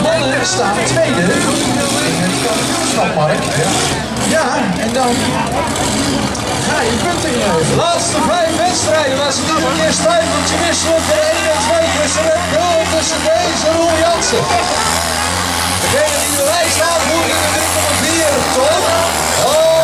mannen staan tweede. Snap Mark. Ja, en dan ga je punten geven. Laatste 5 wedstrijden was het iedere keer stuivertje wisselen voor 1 en 2 tussen Red Bull tussen deze Roel Jansen. Degene die erbij staat moet in de 3,4 toch? Oh.